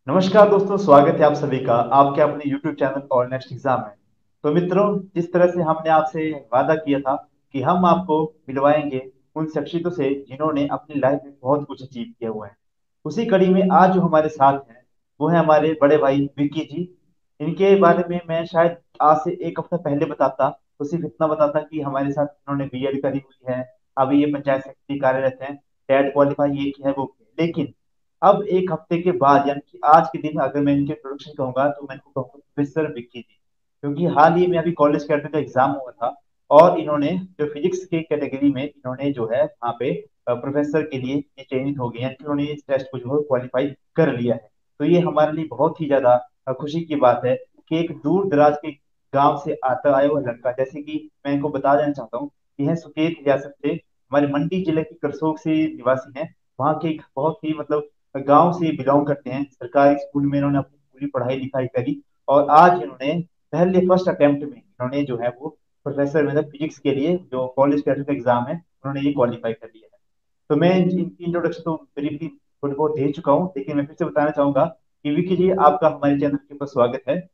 नमस्कार दोस्तों, स्वागत है आप सभी का आपके अपने YouTube चैनल और नेक्स्ट एग्जाम में। तो मित्रों, जिस तरह से हमने आपसे वादा किया था कि हम आपको मिलवाएंगे उन शख्सियतों से जिन्होंने अपनी लाइफ में बहुत कुछ अचीव किया हुआ है, उसी कड़ी में आज जो हमारे साथ हैं वो है हमारे बड़े भाई विक्की जी। इनके बारे में मैं शायद आज से एक हफ्ता पहले बताता तो सिर्फ इतना बताता कि हमारे साथ इन्होंने बीएड करी हुई है, अभी ये पंचायत सेक्रेटरी कार्यरत हैं, टेट क्वालिफाई ये किया है वो किया है। लेकिन अब एक हफ्ते के बाद यानी कि आज के दिन अगर मैं इनके इंट्रोडक्शन कहूंगा तो मैं इनको कहूंगा प्रोफेसर विक्की जी, क्योंकि हाल ही में अभी कॉलेज कैडर का एग्जाम हुआ था और इन्होंने जो फिजिक्स के कैटेगरी में इन्होंने जो है वहाँ पे प्रोफेसर के लिए ये चयनित हो गए हैं कि उन्होंने इस टेस्ट को जो है क्वालिफाई कर लिया है। तो ये हमारे लिए बहुत ही ज्यादा खुशी की बात है कि एक दूर दराज के गांव से आता आया हुआ लड़का, जैसे कि मैं इनको बता देना चाहता हूँ कि यह सुकेत रियासत से हमारे मंडी जिले की करसोग से निवासी हैं। वहाँ के एक बहुत ही मतलब गांव से बिलोंग करते हैं। सरकारी स्कूल में इन्होंने अपनी पूरी पढ़ाई लिखाई करी और आज इन्होंने पहले फर्स्ट अटेम्प्ट में इन्होंने जो है वो प्रोफेसर मतलब फिजिक्स के लिए जो कॉलेज कैडर का एग्जाम है उन्होंने ये क्वालिफाई कर लिया है। तो मैं इनकी इंट्रोडक्शन तो ब्रीफली थोड़ी बहुत दे चुका हूँ, लेकिन मैं फिर से बताना चाहूंगा कि विकी जी, आपका हमारे चैनल के ऊपर स्वागत है।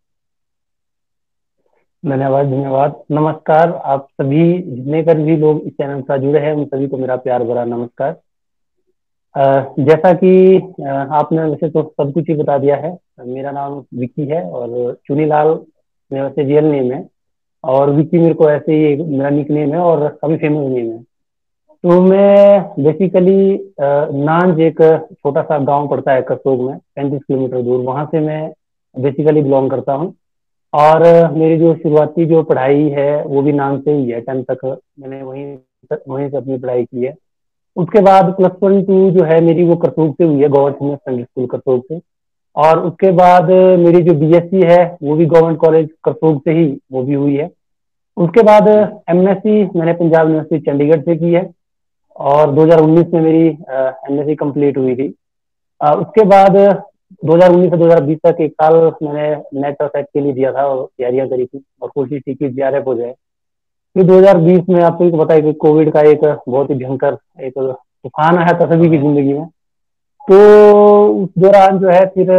धन्यवाद धन्यवाद। नमस्कार आप सभी जितने कर भी लोग इस चैनल से जुड़े हैं उन सभी को मेरा प्यार भरा नमस्कार। अ, जैसा कि आपने वैसे तो सब कुछ ही बता दिया है। मेरा नाम विक्की है और चुनीलाल मेरा वैसे रियल नेम है। और विक्की मेरे को ऐसे ही मेरा निक नेम है और काफी फेमस नेम है। तो मैं बेसिकली नांज एक छोटा सा गांव पड़ता है करसोग में 35 किलोमीटर दूर, वहां से मैं बेसिकली बिलोंग करता हूँ। और मेरी जो शुरुआती जो पढ़ाई है वो भी नाम से ही है। 10 तक मैंने वहीं से अपनी पढ़ाई की है। उसके बाद +1 2 जो है मेरी वो करतूक से हुई है, government senior secondary school Kartuk से। और उसके बाद मेरी जो बीएससी है वो भी गवर्नमेंट कॉलेज करतूक से ही वो भी हुई है। उसके बाद जी। एमएससी मैंने पंजाब यूनिवर्सिटी चंडीगढ़ से की है। और 2019 में मेरी एमएससी कंप्लीट हुई थी। उसके बाद 2019 से 2020 तक एक साल मैंने नेट और सेट के लिए दिया था और तैयारियां करी थी और कोशिश की कि जेआरएफ हो जाए। फिर 2020 में आपको पता है कि कोविड का एक बहुत ही भयंकर एक तूफान आया था सभी की समय। जिंदगी में। तो उस दौरान जो है फिर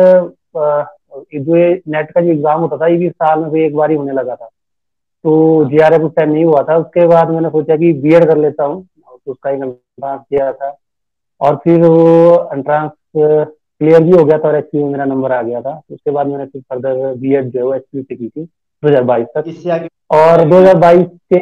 जो नेट का जो एग्जाम होता था ये भी साल में कोई एक बार ही होने लगा था। तो हाँ। जेआरएफ उस टाइम नहीं हुआ था। उसके बाद मैंने सोचा कि बीएड कर लेता हूँ, तो उसका एक एंट्रांस दिया था। और फिर वो एंट्रांस क्लियर भी हो गया था और एचपी में मेरा नंबर आ गया था। उसके बाद मैंने फिर फर्दर बीएड जो है एचपी से की थी 2022 तक। इससे आगे इससे और आगे मैं 2022 से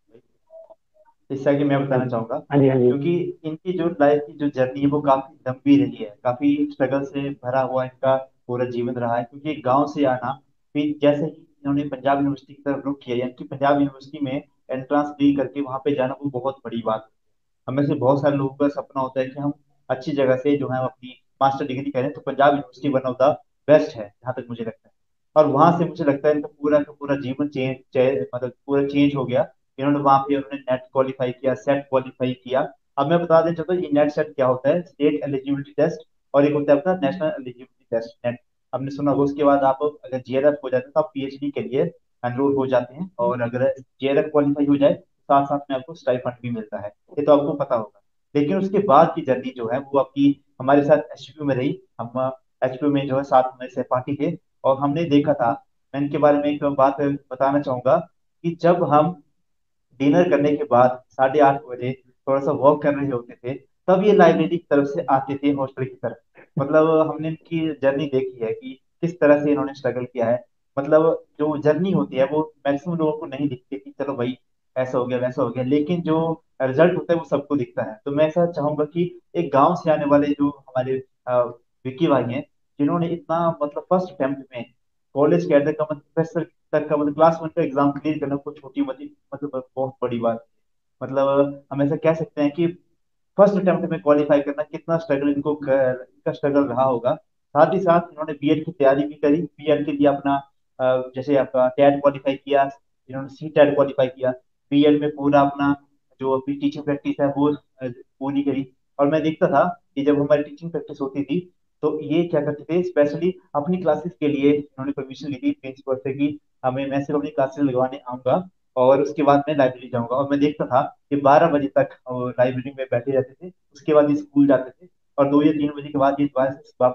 इससे आगे मैं हाँ बताना जी, चाहूंगा, हाँ जी, हाँ जी। क्योंकि इनकी जो लाइफ की जो जर्नी है वो काफी लंबी रही है, काफी स्ट्रगल से भरा हुआ इनका पूरा जीवन रहा है। क्योंकि गांव से आना, फिर जैसे ही इन्होंने पंजाब यूनिवर्सिटी की तरफ रुख किया, यानी कि पंजाब यूनिवर्सिटी में एंट्रेंस दे करके वहां पे जाना वो बहुत बड़ी बात है। हमें से बहुत सारे लोगों का सपना होता है कि हम अच्छी जगह से जो है अपनी मास्टर डिग्री करें, तो Punjab university one of the best है जहाँ तक मुझे लगता है। और वहां से मुझे लगता है इनका पूरा का पूरा जीवन मतलब पूरा चेंज हो गया। इन्होंने वहां पे उन्होंने नेट क्वालिफाई किया, सेट क्वालिफाई किया। अब मैं बता देना चाहता हूँ ये नेट सेट क्या होता है, स्टेट एलिजिबिलिटी टेस्ट, और एक होता है अपना नेशनल एलिजिबिलिटी टेस्ट नेट। हमने सुना होगा। उसके बाद आप अगर जेआरएफ हो जाते हैं तो आप पीएचडी के लिए एनरोल हो जाते हैं, और अगर जेआरएफ क्वालिफाई हो जाए तो साथ साथ में आपको स्टाइपेंड भी मिलता है। ये तो आपको पता होगा। लेकिन उसके बाद की जर्नी जो है वो आपकी हमारे साथ एचपी में रही। हम एचपी में जो है साथ में सहपाठी थे और हमने देखा था। मैं इनके बारे में एक बात बताना चाहूंगा कि जब हम डिनर करने के बाद 8:30 बजे थोड़ा सा वॉक कर रहे होते थे, तब ये लाइब्रेरी की तरफ से आते थे हॉस्टल की तरफ। मतलब हमने इनकी जर्नी देखी है कि किस तरह से इन्होंने स्ट्रगल किया है। मतलब जो जर्नी होती है वो मैक्सिमम लोगों को नहीं दिखती कि चलो भाई ऐसा हो गया वैसा हो गया, लेकिन जो रिजल्ट होता है वो सबको दिखता है। तो मैं ऐसा चाहूंगा कि एक गांव से आने वाले जो हमारे अ, विक्की भाई हैं, जिन्होंने इतना मतलब फर्स्ट अटेम्प्ट में कॉलेज कैडर का मतलब प्रोफेसर तक का मतलब क्लास 1 का एग्जाम क्लियर करना कोई छोटी मती मतलब बहुत बड़ी बात है। मतलब हम ऐसा कह सकते हैं कि फर्स्ट अटेम्प्ट में क्वालिफाई करना कितना स्ट्रगल इनका स्ट्रगल रहा होगा। साथ ही साथ इन्होंने बीएड की तैयारी भी करी, बीएड के लिए अपना जैसे आपका टेट क्वालिफाई किया, इन्होंने सी टेट क्वालिफाई किया। बीएड में पूरा अपना जो अपनी टीचिंग प्रैक्टिस है वो पूरी करी। और मैं देखता था कि जब हमारी टीचिंग प्रैक्टिस होती थी तो ये क्या करते थे, स्पेशली अपनी क्लासेस के लिए इन्होंने परमिशन ली थी प्रिंसिपल से कि हमें मैं सिर्फ अपनी क्लासेस लगवाने आऊंगा और उसके बाद मैं लाइब्रेरी जाऊंगा। और मैं देखता था कि 12 बजे तक लाइब्रेरी में बैठे रहते थे, उसके बाद ये स्कूल जाते थे और 2 या 3 बजे के बाद ये दोबारा से वापस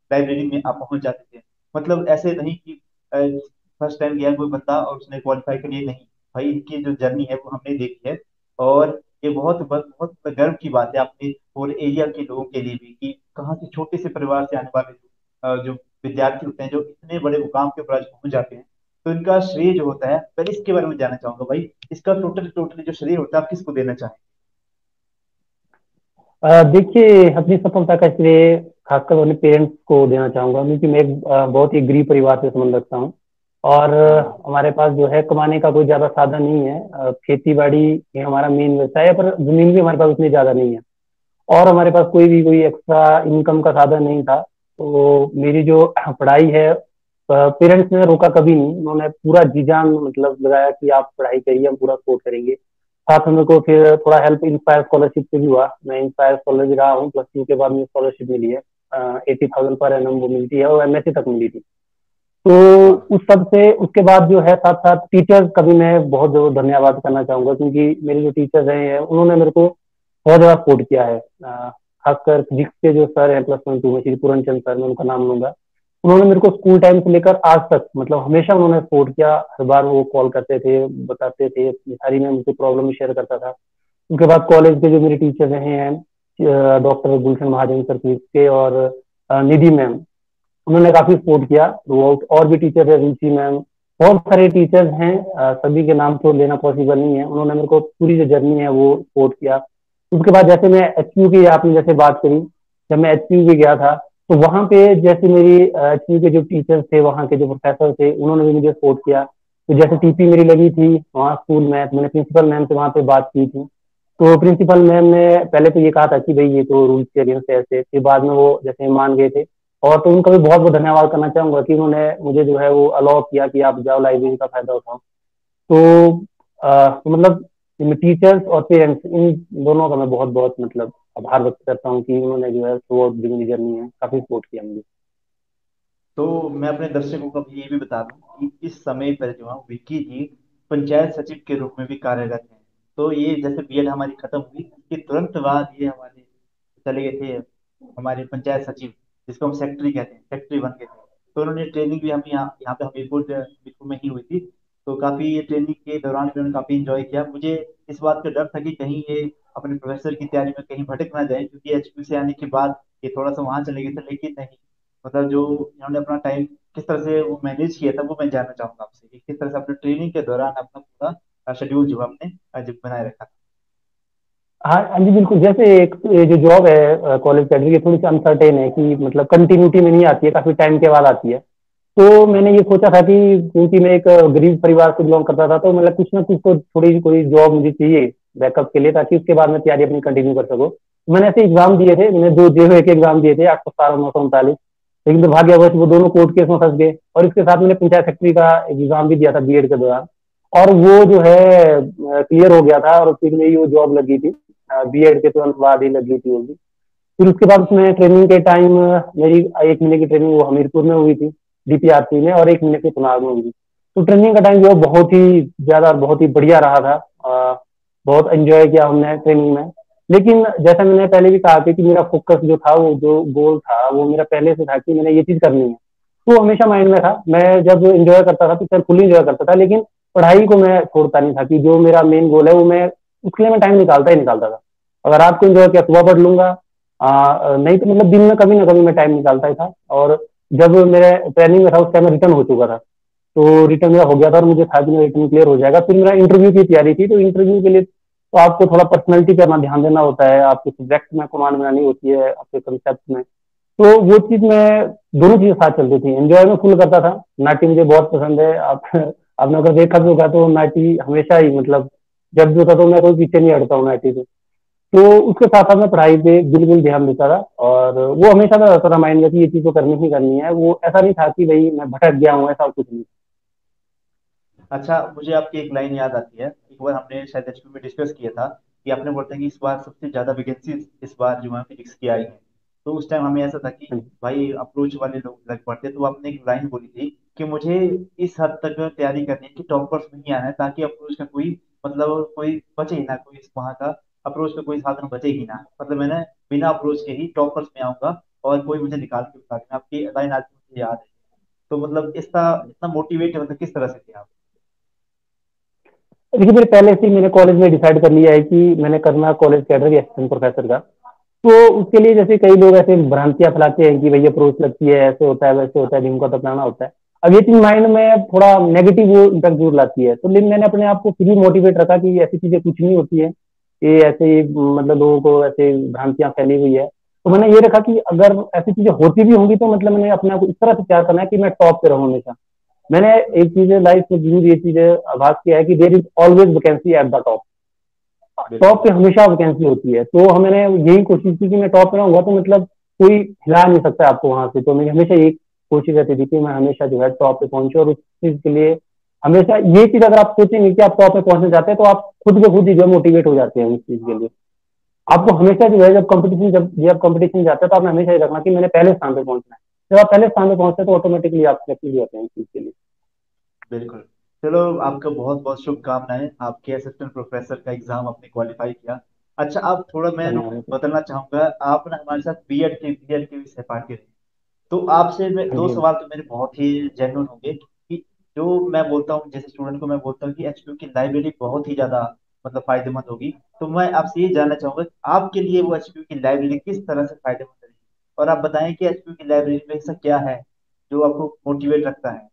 लाइब्रेरी में आप पहुंच जाते थे। मतलब ऐसे नहीं कि फर्स्ट टाइम गया कोई बंदा और उसने क्वालिफाई कर लिया, नहीं भाई, इनकी जो जर्नी है वो हमने देखी है। और ये बहुत बहुत गर्व की बात है अपने पूरे एरिया के लोगों के लिए भी, कि कहाँ से छोटे से परिवार से आने वाले जो विद्यार्थी होते हैं, जो इतने बड़े मुकाम के ऊपर आज पहुंच जाते हैं। तो इनका श्रेय जो होता है, पहले इसके बारे में जानना चाहूंगा भाई, इसका टोटल टोटली जो श्रेय होता है आप किसको देना चाहेंगे? देखिए, अपनी सफलता का श्रेय खासकर अपने पेरेंट्स को देना चाहूंगा, क्योंकि मैं एक बहुत ही गरीब परिवार से संबंध रखता हूँ। और हाँ। हमारे पास जो है कमाने का कोई ज्यादा साधन नहीं है। खेती बाड़ी ही हमारा मेन व्यवसाय है, पर जमीन भी हमारे पास उतनी ज्यादा नहीं है। और हमारे पास कोई एक्स्ट्रा इनकम का साधन नहीं था। तो मेरी जो पढ़ाई है, पेरेंट्स ने रोका कभी नहीं, उन्होंने पूरा जी जान मतलब लगाया कि आप पढ़ाई करिए, हम पूरा सपोर्ट करेंगे। साथ में मेरे को फिर थोड़ा हेल्प इंस्पायर स्कॉलरशिप से भी हुआ। मैं इंस्पायर स्कॉलर भी रहा हूँ, +2 के बाद मुझे स्कॉलरशिप मिली है। 80,000 पर एनम वो मिलती है, और एमएससी तक मिली थी। तो वाह। उस सब से उसके बाद जो है, साथ साथ टीचर्स का भी मैं बहुत जरूर धन्यवाद करना चाहूंगा, क्योंकि मेरे जो टीचर्स रहे हैं उन्होंने मेरे को बहुत ज्यादा सपोर्ट किया है। खासकर फिजिक्स के जो सर हैं +1 2 में, श्री पूरन चंद सर, मैं उनका नाम लूंगा। उन्होंने मेरे को स्कूल टाइम से लेकर आज तक मतलब हमेशा उन्होंने सपोर्ट किया। हर बार वो कॉल करते थे, बताते थे अपनी सारी, मैं उनसे प्रॉब्लम शेयर करता था। उसके बाद कॉलेज के जो मेरे टीचर रहे हैं, doctor Gulshan Mahajan sir physics के, और निधि मैम, उन्होंने काफी सपोर्ट किया थ्रू आउट। और भी टीचर है, रुचि मैम, बहुत सारे टीचर्स हैं। सभी के नाम तो लेना पॉसिबल नहीं है। उन्होंने मेरे को पूरी जो जर्नी है वो सपोर्ट किया। उसके बाद जैसे मैं एचपीयू की आपने जैसे बात करी, जब मैं एचपीयू भी गया था, तो वहां पे जैसे मेरी एचपीयू के जो टीचर्स थे, वहाँ के जो प्रोफेसर थे, उन्होंने भी मुझे सपोर्ट किया। तो जैसे टीपी मेरी लगी थी वहाँ स्कूल में, तो मैंने प्रिंसिपल मैम से वहाँ पे बात की थी। तो प्रिंसिपल मैम ने पहले तो ये कहा था कि भाई ये तो रूल्स के अगेंस्ट है ऐसे, फिर बाद में वो जैसे मान गए थे। और तो उनका भी बहुत बहुत धन्यवाद करना चाहूंगा कि उन्होंने मुझे जो है वो अलाउ किया कि आप जाओ लाइब्रेरी का फायदा उठाओ। तो तो मतलब टीचर्स और पेरेंट्स, इन दोनों का मैं बहुत बहुत मतलब आभार व्यक्त करता हूँ कि उन्होंने जो है थ्रू आउट जो मेरी जर्नी है काफी सपोर्ट किया मुझे। तो मैं अपने दर्शकों को भी ये भी बता दूं कि इस समय पर जो है विक्की जी पंचायत सचिव के रूप में भी कार्यरत हैं। तो ये जैसे बीएड हमारी खत्म हुई, कि तुरंत बाद ये हमारे चले गए थे हमारे पंचायत सचिव, जिसको हम सेक्रेटरी कहते हैं, सेक्रेटरी बन गए थे। तो उन्होंने ट्रेनिंग भी हम यहाँ यहाँ पे हमीरपुर में ही हुई थी। तो काफी ये ट्रेनिंग के दौरान भी उन्होंने काफी इंजॉय किया। मुझे इस बात का डर था कि कहीं ये अपने प्रोफेसर की तैयारी में कहीं भटक ना जाए, क्योंकि एचपी से आने के बाद ये थोड़ा सा वहां चले गए थे, लेकिन नहीं, मतलब जो इन्होंने अपना टाइम किस तरह से वो मैनेज किया था, वो मैं जानना चाहूंगा आपसे, कि किस तरह से अपने ट्रेनिंग के दौरान अपना पूरा शेड्यूल जो है आपने जो बनाए रखा था। हाँ हाँ जी, बिल्कुल। जैसे एक ये जो जॉब है कॉलेज कैडर की, थोड़ी सी अनसर्टेन है कि मतलब कंटिन्यूटी में नहीं आती है, काफी टाइम के बाद आती है। तो मैंने हाँ। ये सोचा था कि क्योंकि मैं एक गरीब परिवार से बिलोंग करता था, तो मतलब कुछ ना कुछ तो थोड़ी कोई जॉब मुझे चाहिए बैकअप के लिए, ताकि उसके बाद मैं तैयारी अपनी कंटिन्यू कर सकूं। मैंने ऐसे एग्जाम दिए थे, मैंने दो जे के एग्जाम दिए थे, 817 939। लेकिन दुर्भाग्यवश वो दोनों कोर्ट केस में फंस गए। और इसके साथ मैंने पंचायत सेक्रेटरी का एग्जाम भी दिया था बीएड के दौरान, और वो जो है क्लियर हो गया था, और फिर मेरी वो जॉब लगी थी। बीएड के तुरंत बाद ही लगी थी वो भी। फिर उसके बाद उसमें ट्रेनिंग के टाइम मेरी 1 महीने की ट्रेनिंग वो हमीरपुर में हुई थी, डीपीआरसी में, और 1 महीने की चुनाव में हुई थी। तो ट्रेनिंग का टाइम जो है बहुत ही ज्यादा, बहुत ही बढ़िया रहा था। बहुत एंजॉय किया हमने ट्रेनिंग में। लेकिन जैसा मैंने पहले भी कहा था कि मेरा फोकस जो था, वो जो गोल था, वो मेरा पहले से था कि मैंने ये चीज करनी है। तो हमेशा माइंड में था। मैं जब एंजॉय करता था तो सर फुल एंजॉय करता था, लेकिन पढ़ाई को मैं छोड़ता नहीं था, कि जो मेरा मेन गोल है वो मैं उसके लिए मैं टाइम निकालता ही निकालता था। अगर रात को एंजॉय किया, सुबह पढ़ लूंगा। नहीं तो मतलब दिन में कभी ना कभी मैं टाइम निकालता ही था। और जब मेरे ट्रेनिंग में था उस टाइम में रिटर्न हो चुका था। तो रिटर्न मेरा हो गया था, और मुझे था कि मेरा रिटर्न क्लियर हो जाएगा। फिर मेरा इंटरव्यू की तैयारी थी। तो इंटरव्यू के लिए तो आपको थोड़ा पर्सनैलिटी पे अपना ध्यान देना होता है, आपको सब्जेक्ट में कमांड बनानी होती है, आपके कंसेप्ट में। तो वो चीज में दोनों चीजें साथ चलती थी। एंजॉय में फुल करता था, नाटी मुझे बहुत पसंद है। आप आपने अगर देखा भी होगा तो नाटी हमेशा ही मतलब जब भी होता तो मैं कोई पीछे नहीं हटता हूँ नाटी से। तो उसके साथ साथ मैं पढ़ाई पे बिल्कुल ध्यान देता था, और वो हमेशा था रहता था माइंड में कि ये चीज तो करनी ही करनी है। वो ऐसा नहीं था कि भाई मैं भटक गया हूँ, ऐसा कुछ नहीं। अच्छा, मुझे आपकी एक लाइन याद आती है, एक बार हमने शायद एचपी में डिस्कस किया था, कि आपने बोलता है कि इस बार सबसे ज्यादा वैकेंसी इस बार जो है फिजिक्स की आई है। तो उस टाइम हमें ऐसा था कि हाँ जी। भाई अप्रोच वाले लोग लग पड़ते, तो आपने एक लाइन बोली थी कि मुझे इस हद तक तैयारी करनी है कि टॉपर्स नहीं आना है, ताकि अप्रोच का कोई मतलब कोई बचे ही ना, कोई वहां का अप्रोच का कोई साधन बचे ही ना, मतलब मैंने बिना अप्रोच के ही टॉपर्स में आऊंगा। और कोई मुझे निकाल के बता देना, आपकी लाइन आज भी मुझे याद है। तो मतलब इसका इतना मोटिवेट मतलब किस तरह से थे आप? देखिए, मेरे पहले से ही मैंने कॉलेज में डिसाइड कर लिया है कि मैंने करना कॉलेज कैडर या असिस्टेंट प्रोफेसर का। तो उसके लिए जैसे कई लोग ऐसे भ्रांतियां फैलाते हैं कि भैया अप्रोच लगती है, ऐसे होता है वैसे होता है, दिन का तो प्लाना होता है। अब ये चीज माइंड में थोड़ा नेगेटिव वो इम्पैक्ट जरूर लाती है, तो लेकिन मैंने अपने आप को फिर भी मोटिवेट रखा कि ऐसी चीजें कुछ नहीं होती है। ये ऐसे ही मतलब लोगों को ऐसे भ्रांतियां फैली हुई है। तो मैंने ये रखा कि अगर ऐसी चीजें होती भी होंगी तो मतलब मैंने अपने आप को इस तरह से तैयार करना है कि मैं टॉप पे रहूं हमेशा। मैंने एक चीज लाइफ में जरूर ये चीज आभास किया है कि there is always vacancy at the top. Top बिल्कुल। पे हमेशा वैकेंसी होती है, तो मैंने यही कोशिश की कि मैं टॉप पे रहूंगा तो मतलब कोई हिला नहीं सकता आपको वहां से। तो मेरी हमेशा एक कोशिश रहती थी कि मैं हमेशा जो है टॉप पे पहुंचूं, और उस चीज के लिए हमेशा ये चीज अगर आप सोचेंगे कि आप टॉप पे पहुंचना चाहते हैं तो आप खुद ब खुद ही जो मोटिवेट हो जाते हैं उस चीज के लिए। आपको हमेशा जो है जब कंपटीशन जाते हैं तो आपने हमेशा ये रखना कि मैंने पहले स्थान पे पहुंचना है। जब आप पहले स्थान पे पहुंचते हैं तो ऑटोमेटिकली आप सिलेक्ट हो जाते हैं इस चीज के लिए। बिल्कुल। चलो, आपका बहुत बहुत शुभकामनाएं, आपके असिस्टेंट प्रोफेसर का एग्जाम आपने क्वालिफाई किया। अच्छा, आप थोड़ा मैं धन्यवाद। बदलना चाहूंगा, आप ना हमारे साथ बीएड के भी सहपाठी रहे। तो आपसे हाँ दो जी, हाँ सवाल तो मेरे बहुत ही जेन्युइन होंगे कि जो मैं बोलता हूँ, जैसे स्टूडेंट को मैं बोलता हूँ कि एचपीयू की लाइब्रेरी बहुत ही ज्यादा मतलब फायदेमंद होगी। तो मैं आपसे ये जानना चाहूंगा कि आपके लिए वो एचपीयू की लाइब्रेरी किस तरह से फायदेमंद रहेगी, और आप बताएं कि एचपीयू की लाइब्रेरी में ऐसा क्या है जो आपको मोटिवेट रखता है।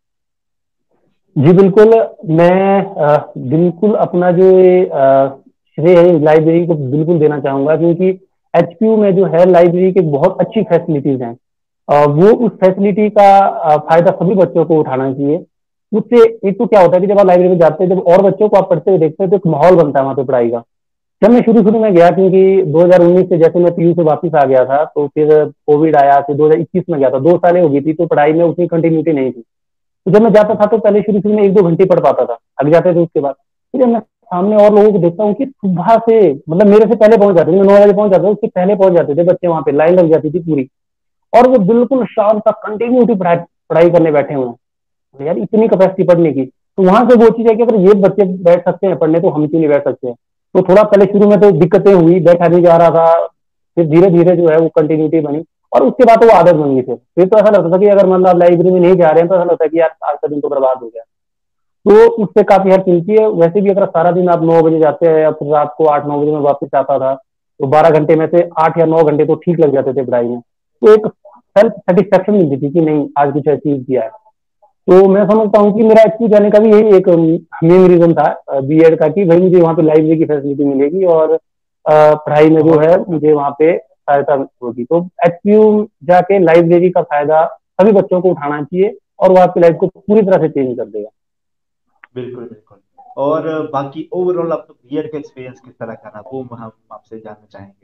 जी बिल्कुल। मैं बिल्कुल अपना जो ये श्रेय है लाइब्रेरी को बिल्कुल देना चाहूंगा, क्योंकि एचपीयू में जो है लाइब्रेरी की बहुत अच्छी फैसिलिटीज हैं। वो उस फैसिलिटी का फायदा सभी बच्चों को उठाना चाहिए। उससे एक तो क्या होता है कि जब आप लाइब्रेरी में जाते हैं, जब और बच्चों को आप पढ़ते हुए देखते हैं तो एक माहौल बनता है वहाँ पे पढ़ाई का। जब मैं शुरू शुरू में गया, क्योंकि 2019 से जैसे मैं पीयू से वापस आ गया था, तो फिर कोविड आया, फिर 2021 में गया था, 2 सालें हो गई थी, तो पढ़ाई में उतनी कंटिन्यूटी नहीं थी। तो जब मैं जाता था तो पहले शुरू शुरू में 1-2 घंटे पढ़ पाता था, थक जाते थे उसके बाद। फिर जब मैं सामने और लोगों को देखता हूँ कि सुबह से मतलब मेरे से पहले पहुंच जाते थे, मैं 9 बजे पहुंच जाता था, उससे पहले पहुंच जाते थे बच्चे, वहां पे लाइन लग जाती थी पूरी। और वो बिल्कुल शाम तक कंटिन्यूटी पढ़ाई पढ़ाई करने बैठे हुए हैं। तो यार इतनी कैपेसिटी पढ़ने की, तो वहां से वो चीज है कि अगर ये बच्चे बैठ सकते हैं पढ़ने तो हम क्यों नहीं बैठ सकते हैं। तो थोड़ा पहले शुरू में तो दिक्कतें हुई, बैठा नहीं जा रहा था। फिर धीरे धीरे जो है वो कंटिन्यूटी बनी, और उसके बाद तो वो आदत बन गई। फिर तो ऐसा लगता था कि अगर मतलब आप लाइब्रेरी में नहीं जा रहे हैं तो ऐसा लगता है कि यार आज का दिन तो बर्बाद हो गया। तो उससे काफी हेल्प मिलती है। वैसे भी अगर सारा दिन आप 9 बजे जाते हैं या फिर रात को 8-9 बजे में वापस आता था, तो 12 घंटे में से 8 या 9 घंटे तो ठीक लग जाते थे पढ़ाई में। तो एक सेल्फ सेटिस्फेक्शन मिलती थी कि नहीं आज कुछ अचीव किया है। तो मैं समझता हूँ कि मेरा एचपी जाने का भी यही एक मेन रीजन था बीएड का, कि भाई मुझे वहाँ पे लाइब्रेरी की फैसिलिटी मिलेगी, और पढ़ाई में जो बहुत है मुझे वहाँ पे सहायता होगी। तो एचपीयू जाके लाइब्रेरी का फायदा सभी बच्चों को उठाना चाहिए, और वो आपकी लाइफ को पूरी तरह से चेंज कर देगा। बिल्कुल बिल्कुल। और बाकी ओवरऑल आपका बीएड का एक्सपीरियंस किस तरह का रहा, वो हम आपसे जानना चाहेंगे।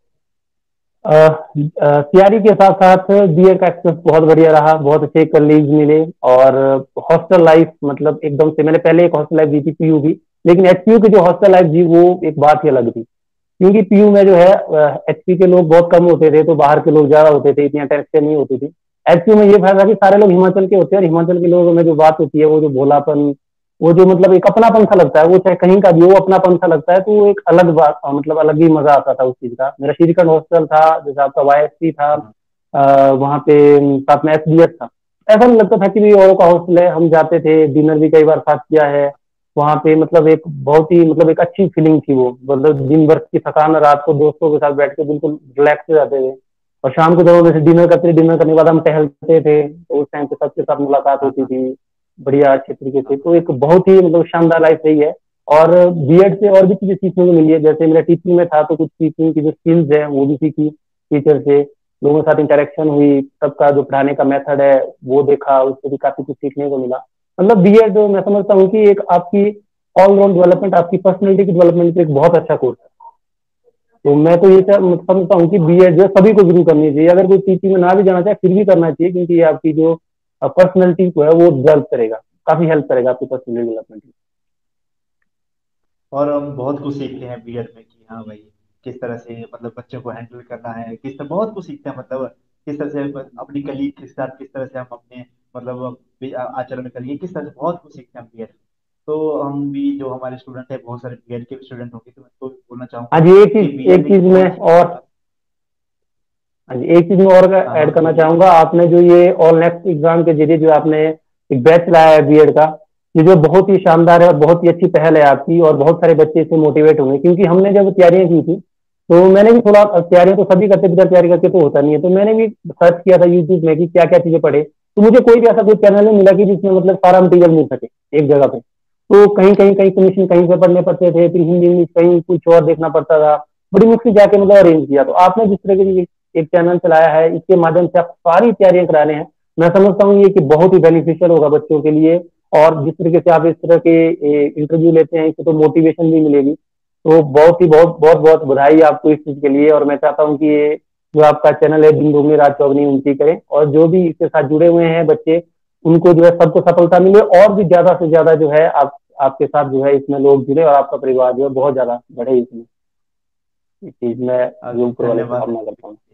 तैयारी के साथ साथ बीएड का एक्सपीरियंस बहुत बढ़िया रहा, बहुत अच्छे कलीग्स मिले। और हॉस्टल लाइफ मतलब एकदम से, मैंने पहले एक हॉस्टल लाइफ दी थी पीयू की, लेकिन एचपीयू की जो हॉस्टल लाइफ थी वो एक बात ही अलग थी। क्योंकि पीयू में जो है एचपी के लोग बहुत कम होते थे, तो बाहर के लोग ज्यादा होते थे, इतनी अटेंशन नहीं होती थी। एचपी में ये फायदा कि सारे लोग हिमाचल के होते हैं, और हिमाचल के लोगों में जो बात होती है वो जो भोलापन, वो जो मतलब एक अपनापन सा लगता है, वो चाहे कहीं का भी हो अपनापन सा लगता है। तो वो एक अलग बात मतलब अलग ही मजा आता था उस चीज का। मेरा श्रीखंड हॉस्टल था, जैसे आपका वाईएससी था, हाँ। वहाँ पे साथ में एसडीएस था। ऐसा नहीं लगता था कि भी औरों का हॉस्टल है, हम जाते थे, डिनर भी कई बार साथ किया है वहां पे। मतलब एक बहुत ही मतलब एक अच्छी फीलिंग थी वो, मतलब दिन भर की थकान रात को दोस्तों के साथ बैठ के बिल्कुल रिलैक्स हो जाते थे। और शाम को जब हम जैसे डिनर करते थे, डिनर करने के बाद हम टहलते थे, तो उस टाइम पे सबके साथ मुलाकात हाँ होती हाँ थी बढ़िया अच्छे तरीके से। हाँ। तो एक बहुत ही मतलब शानदार लाइफ रही है। और बीएड से और भी चीजें सीखने को मिली है, जैसे मेरा टीचिंग में था तो कुछ टीचिंग की जो स्किल्स है वो भी सीखी टीचर से, लोगों के साथ इंटरेक्शन हुई, सबका जो पढ़ाने का मेथड है वो देखा, उससे भी काफी कुछ सीखने को मिला। मतलब बीएड मैं समझता हूँ कि एक आपकी ऑलराउंड डेवलपमेंट, आपकी पर्सनैलिटी की डेवलपमेंट पे एक बहुत अच्छा कोर्स है। तो मैं तो ये समझता हूँ कि बीएड जो है सभी को जरूर करनी चाहिए, अगर कोई टीचिंग में ना भी जाना चाहे फिर भी करना चाहिए, क्योंकि ये आपकी जो पर्सनैलिटी को है वो डेवलप करेगा, काफी हेल्प करेगा आपकी पर्सनैलिटी डेवलपमेंट में। और हम बहुत कुछ सीखते हैं बीएड में कि हाँ भाई, किस तरह से मतलब बच्चों को हैंडल करना है, किस तरह बहुत कुछ सीखते हैं मतलब किस तरह से अपनी कलीग के साथ किस तरह से हम अपने मतलब आचरण करिए, किस तरह से बहुत कुछ सीखते हैं बीएड। तो हम भी जो हमारे स्टूडेंट है, बहुत सारे बीएड के स्टूडेंट होंगे, तो मैं तो बोलना चाहूंगा हाँ जी, कि बीएड एक एक चीज में बहुत ही और हाँ जी, एक चीज मैं और हाँ ऐड हाँ करना बोलिए। चाहूंगा। आपने जो ये ऑल नेक्स्ट एग्जाम के जरिए जो आपने एक बैच लाया है बीएड का, ये जो बहुत ही शानदार है और बहुत ही अच्छी पहल है आपकी, और बहुत सारे बच्चे इससे मोटिवेट होंगे। क्योंकि हमने जब तैयारियां की थी, तो मैंने भी थोड़ा, तैयारियां तो सभी करते, बिना तैयारी करके तो होता नहीं है, तो मैंने भी सर्च किया था यूट्यूब में कि क्या क्या चीजें पढ़े। तो मुझे कोई भी ऐसा कोई चैनल नहीं मिला कि जिसमें मतलब सारा मटीरियल मिल सके एक जगह पे। तो कहीं कहीं कहीं कमीशन कहीं से पढ़ने पड़ते थे, फिर हिंदी इंग्लिश कहीं कुछ और देखना पड़ता था। बड़ी मुश्किल जाके मतलब अरेंज किया। तो आपने जिस तरह की एक चैनल चलाया है, इसके माध्यम से आप सारी तैयारियां करा रहे हैं, मैं समझता हूँ ये कि बहुत ही बेनिफिशियल होगा बच्चों के लिए। और जिस तरीके से आप इस तरह के इंटरव्यू लेते हैं, इससे तो मोटिवेशन भी मिलेगी। तो बहुत ही बहुत बहुत बहुत बधाई आपको इस चीज के लिए। और मैं चाहता हूँ कि ये जो आपका चैनल है, दिन दोगुनी रात चौगुनी उनकी करें, और जो भी इसके साथ जुड़े हुए हैं बच्चे, उनको जो है सबको सफलता मिले, और भी ज्यादा से ज्यादा जो है आप आपके साथ जो है इसमें लोग जुड़े, और आपका परिवार जो है बहुत ज्यादा बढ़े इसमें। इस चीज में जो ऊपर वाले से धन्यवाद। कामना करता हूँ।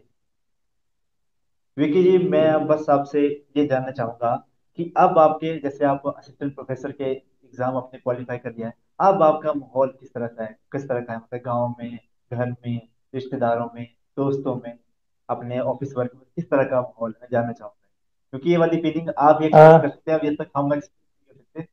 विकी जी, मैं अब बस आपसे ये जानना चाहूंगा कि अब आपके, जैसे आप असिस्टेंट प्रोफेसर के एग्जाम आपने क्वालिफाई कर लिया है, अब आपका माहौल किस तरह का है, किस तरह का है, मतलब गांव में, घर में, रिश्तेदारों में, दोस्तों में, अपने ऑफिस वर्क में किस तरह का माहौल है, जानना चाहूंगा। क्योंकि ये वाली फीलिंग आप ही एक्सप्रेस कर सकते हैं, अब ये तक हम एक्सप्रेस नहीं कर सकते।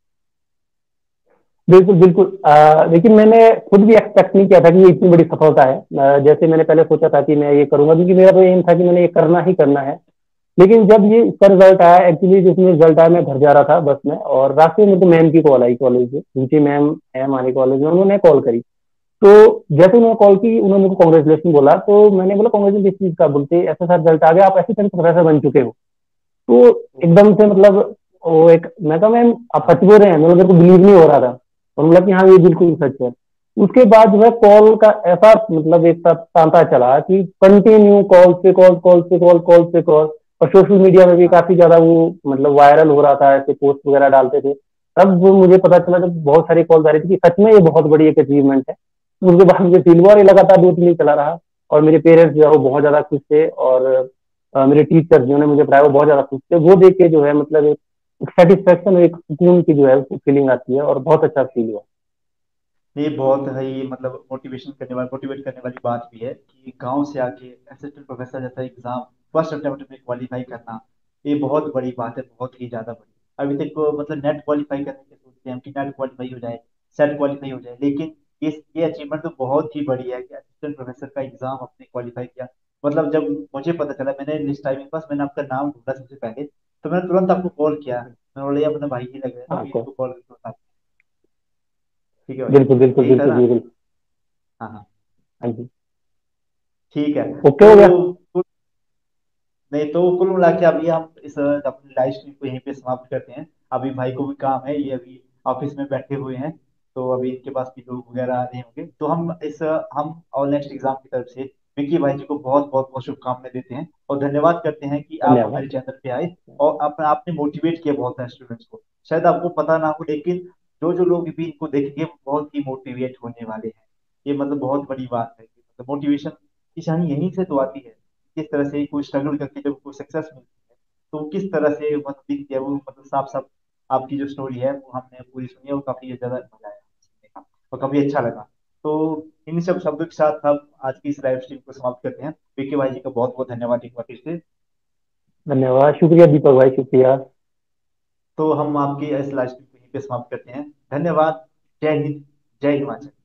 बिल्कुल बिल्कुल। लेकिन मैंने खुद भी एक्सपेक्ट नहीं किया था कि ये इतनी बड़ी सफलता है। जैसे मैंने पहले सोचा था कि मैं ये करूंगा, क्योंकि मेरा तो एम था कि मैंने ये करना ही करना है। लेकिन जब ये इसका रिजल्ट आया, एक्चुअली जिसमें रिजल्ट आया, मैं घर जा रहा था बस में, और रास्ते में तो मैम की कॉल आई कॉलेज से, उनकी मैम है हमारे कॉलेज में, उन्होंने कॉल करी। तो जैसे उन्होंने कॉल की, उन्होंने मेरे को कॉन्ग्रेचुलेशन बोला, तो मैंने बोला कॉन्ग्रेचुलेशन किस चीज का? बोलते ऐसा सर रिजल्ट आ गया, आप असिस्टेंट प्रोफेसर बन चुके हो। तो एकदम से मतलब वो एक, मैं कहा मैम आप सच हाँ बोल रहे हैं? मतलब मेरे को बिलीव नहीं हो रहा था। और बोला कि हाँ ये बिल्कुल सच है। उसके बाद जो है कॉल का ऐसा मतलब एक साथ तांता चला कि कंटिन्यू कॉल पे कॉल, कॉल पे कॉल, कॉल पे कॉल। और सोशल मीडिया में भी हाँ काफी ज्यादा वो मतलब वायरल हो रहा था, ऐसे पोस्ट वगैरह डालते थे। तब वो मुझे पता चला, जब बहुत सारी कॉल आ रही थी, कि सच में ये बहुत बड़ी एक अचीवमेंट है। उसके बाद मुझे फील हुआ, और ये लगातार 2 3 दिन चला रहा। और मेरे पेरेंट्स जो है वो बहुत ज्यादा खुश थे, और मेरे टीचर जिन्होंने मुझे पढ़ाया वो बहुत ज्यादा खुश थे। वो देख के जो है मतलब एक सेटिस्फेक्शन, एक सुकून की जो है फीलिंग आती है, और बहुत अच्छा फील हुआ। ये बहुत है, ये मतलब मोटिवेशन करने वाली, मोटिवेट करने वाली बात भी है कि गांव से आके असिस्टेंट प्रोफेसर जैसा एग्जाम फर्स्ट अटेम्प्ट में क्वालिफाई करना, ये बहुत बड़ी बात है, बहुत ही ज्यादा बड़ी। अभी तक को मतलब नेट क्वालिफाई करने के सोचते हैं हम कि नेट क्वालिफाई हो जाए, सेट क्वालिफाई हो जाए, लेकिन ये अचीवमेंट तो बहुत ही बड़ी है कि असिस्टेंट प्रोफेसर का एग्जाम आपने क्वालिफाई किया। मतलब जब मुझे पता चला, मैंने लिस्ट टाइम पास मैंने आपका नाम ढूंढा सबसे पहले, तो मैंने तुरंत आपको कॉल किया। मैंने बोला ये अपना भाई ही लग रहा है, तो हाँ अभी को इनको कॉल करके बता। ठीक है भाई, बिल्कुल बिल्कुल यही था बिल्कुल ना? बिल्कुल। हाँ हाँ। हाँ जी। ठीक है। ओके तो हो गया। नहीं तो कुल मिला के अभी हम इस अपनी लाइव स्ट्रीम को यहीं पे समाप्त करते हैं। अभी भाई को भी काम है, ये अभी ऑफिस में बैठे हुए हैं, तो अभी इनके पास भी लोग वगैरह आ रहे होंगे, तो हम और नेक्स्ट एग्जाम की तरफ से विक्की भाई जी को बहुत बहुत बहुत शुभकामनाएं देते हैं और धन्यवाद करते हैं कि आप हमारे धन्यवाद। चैनल पे आए और आपने मोटिवेट किया बहुत सारे स्टूडेंट्स को। शायद आपको पता ना हो, लेकिन जो जो लोग भी इनको देखेंगे वो बहुत ही मोटिवेट होने वाले हैं। ये मतलब बहुत बड़ी बात है कि मतलब मोटिवेशन की शानी यहीं से तो आती है। किस तरह से कोई स्ट्रगल करके जब कोई सक्सेस मिलती है, तो वो किस तरह से मतलब दिखती है, वो मतलब साफ साफ आपकी जो स्टोरी है वो हमने पूरी सुनी और काफी ज्यादा मजा आया सुनने का और काफी अच्छा लगा। तो इन सब शब्दों के साथ हम आज की इस लाइव स्ट्रीम को समाप्त करते हैं। पीके भाई जी का बहुत बहुत धन्यवाद एक बार फिर से। धन्यवाद, शुक्रिया दीपक भाई, शुक्रिया। तो हम आपकी इस लाइव स्ट्रीम को यहीं पे समाप्त करते हैं। धन्यवाद। जय हिंद। जय हिमाचल।